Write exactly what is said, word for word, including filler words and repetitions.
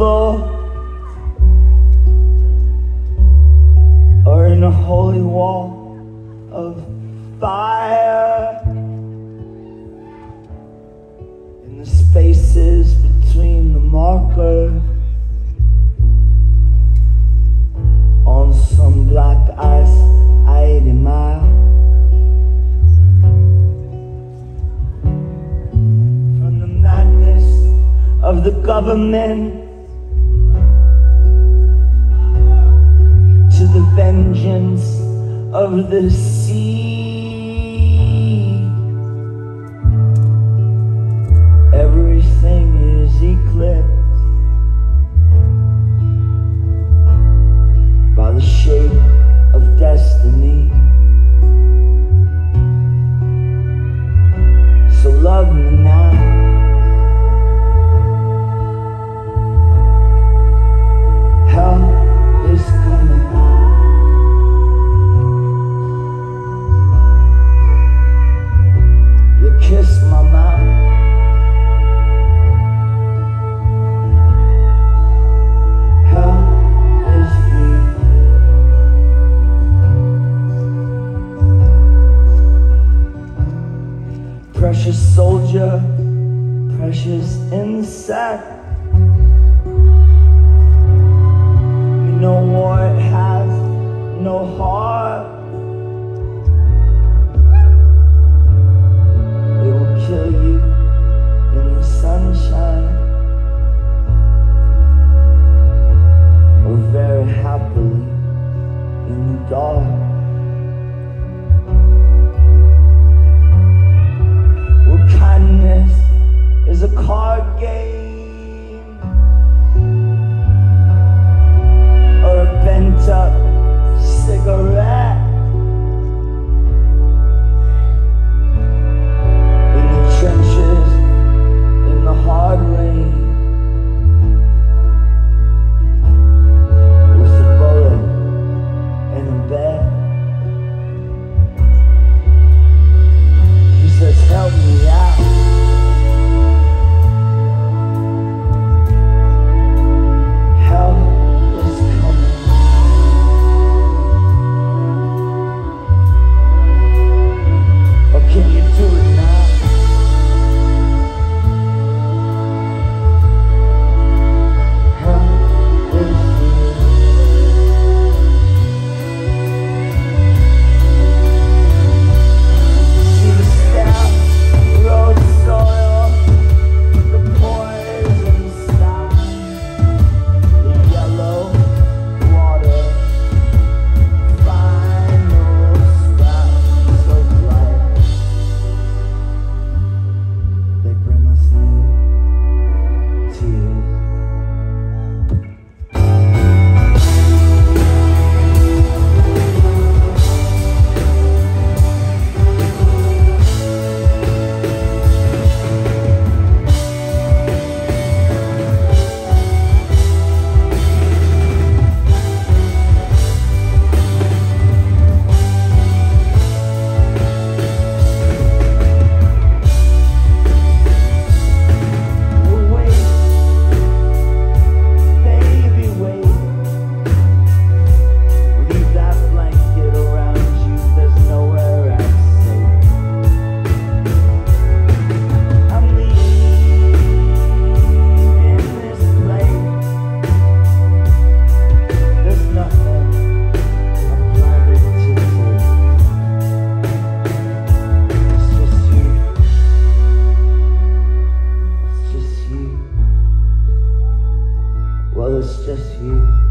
jungle or in a holy wall of fire, in the spaces between the markers on some black ice eighty mile from the madness of the government to the vengeance of the sea. Everything is eclipsed by the shape of destiny. So love me now. Hell is coming. You kiss my mouth. Hell is here. Precious soldier, precious insect. You know war, it has no heart. It will kill you in the sunshine or very happily in the dark. Well, kindness is a card game or a bent up cigarette. In the trenches, in the hard rain, with a bullet and a bed. He says, help me out. Hell is coming. Or can you do it now? Hell is here. See the stamp, road soil, the poison sky, the yellow water, final sprouts of life. They bring us new tears. Well, wait, baby, wait. Leave that blanket around you, there's nowhere else safe. I'm leaving this place. There's nothing I'm planning to take. It's just you. It's just you. Well, it's just you.